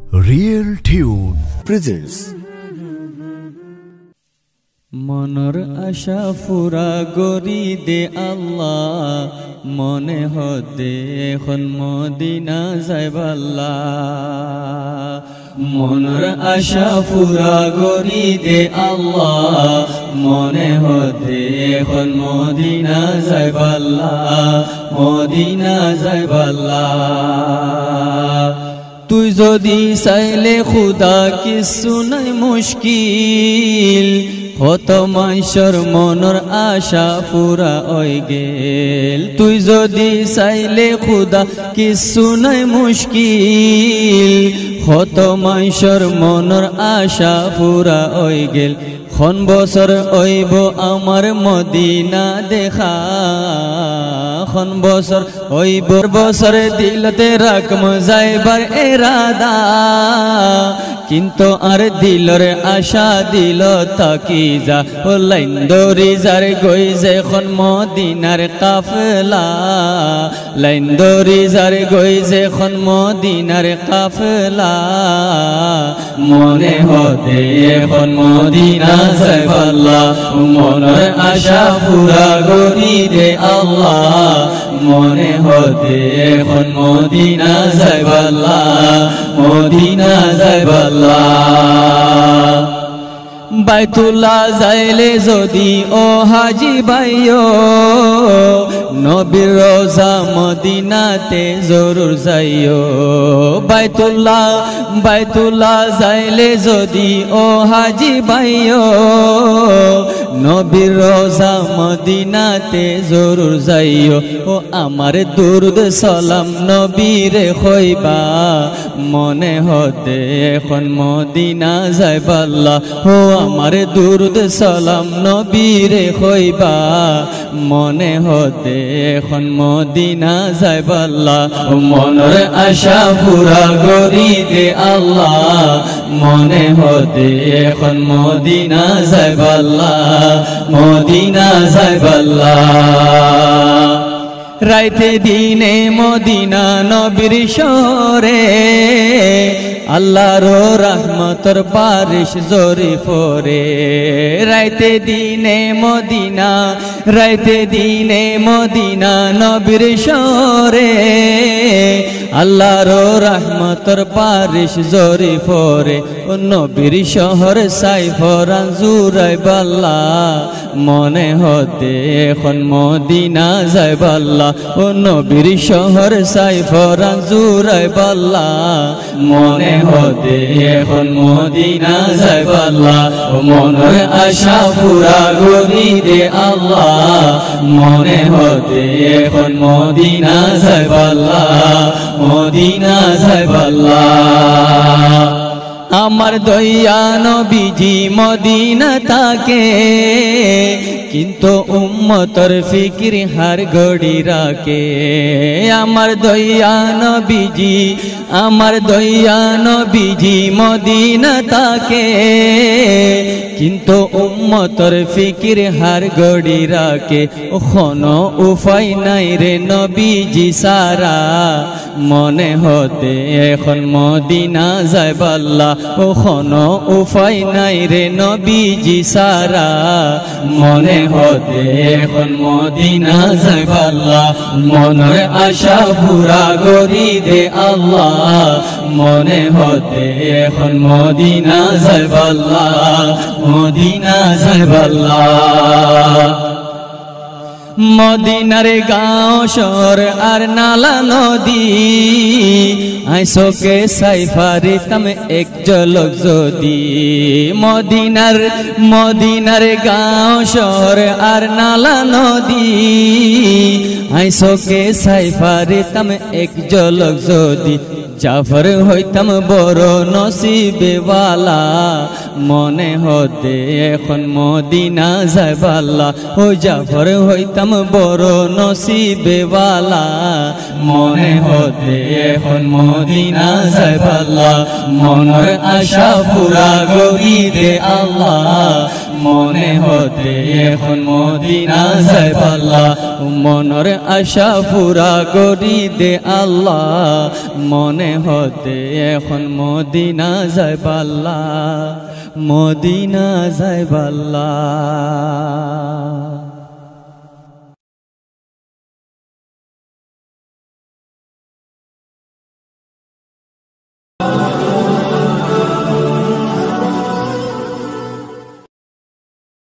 Real Tune presents মনর আশা ফুরা গরি দে আল্লাহ মনে হতে এখন মদিনা যাইবাল্লাহ মনর আশা ফুরা গরি দে আল্লাহ মনে হতে এখন মদিনা যাইবাল্লাহ মদিনা যাইবাল্লাহ তুই যদি চাইলে খুদা কিছু নাই মুশকিল কত মানুষের মনের আশা পুরা হই গেল তুই যদি চাইলে খুদা কিছু নাই মুশকিল কত মানুষের মনের আশা পুরা হই গেল খন বছর হইব আমার মদিনা দেখা খন বছর হইব বছর দিলতে রাখম যাইবার এরাদা কিন্তু আর দিলর আশা দিল তাকি যা ও লাইন দরি যার গই যে খন মদিনার কাফেলা লাইন দরি যার গই যে খন মদিনার কাফেলা মনে হতে এখন মদিনা যাইবাল্লাহ মনের আশা পুরা গরি দে আল্লাহ মনে হতে এখন মদিনা যাইবাল্লাহ মদিনা যাইবাল্লাহ বাইতুল্লাহ যাইলে যদি ও হাজি ভাইও নবীর রোজা মদিনাতে জরুর যাইও বাইতুল্লাহ যাইলে যদি ও হাজি ভাইও নবীর রোজা মদিনাতে জরুর যাইও ও আমার দুরুদ সালাম নবীরে কইবা মনে হতে এখন মদিনা যাইবাল্লাহ ও আমার দুরুদ সালাম নবীরে কইবা মনে হতে এখন মদিনা যাইবাল্লাহ মনের আশা পুরা গরি দে আল্লাহ মনে হতে এখন মদিনা যাইবাল্লাহ মদিনা যাইবাল্লাহ রাইতে দিনে মদিনা নবীর শহরে আল্লাহর রহমতর বারিশ জরি পড়ে রাইতে দিনে মদিনা নবীর শহরে আল্লাহর রহমতর বারিশ জরি পড়ে ও নবীর শহর সাইফরান জুরাইবাল্লাহ মনে হতে এখন মদিনা যাইবাল্লাহ ও নবীর শহর সাইফরান জুরাইবাল্লাহ মনে হতে এখন মদিনা যাইবাল্লাহ ও মনের আশা পুরা গরি দে আল্লাহ মনে হতে এখন মদিনা যাইবাল্লাহ মদিনা যাইবাল্লাহ আমার দয়া নবীজি মদিনা থাকে কিন্তু উম্মতর ফিকির হার গড়ি রাখে আমার দয়া নবীজি মদিনা থাকে কিন্তু উম্মতর ফিকির হার গড়ি রাখে ওখানো উপায় নাই রে নবীজি সারা মনে হতে এখন মদিনা যাইবাল্লাহ ওখানো উপায় নাই রে নবীজি সারা মনে হতে এখন মদিনা যাইবাল্লাহ মনের আশা পুরা গরি দে আল্লাহ মনে হতে এখন মদিনা যাইবাল্লাহ মদিনা যাইবাল্লাহ মদিনার গাঁও শহর আর নালা নদী আইসোকে সাইফারিতাম এক ঝলক যদি মদিনার গাঁও শহর আর নালা নদী আইসোকে সাইফারিতাম এক ঝলক যদি জাফর হইতাম বড় নসিবে ওয়ালা মনে হতে এখন মদিনা যাইবাল্লাহ ও জাফর হইতাম বড় নসিবে ওয়ালা মনে হতে এখন মদিনা যাইবাল্লাহ মনের আশা পুরা গরি দে আল্লাহ মনে হতে এখন মদিনা যায় পাল্লা মনের আশা পুরা করি দে আল্লাহ মনে হতে এখন মদিনা যায় পাল্লা মদিনা যায় পাল্লা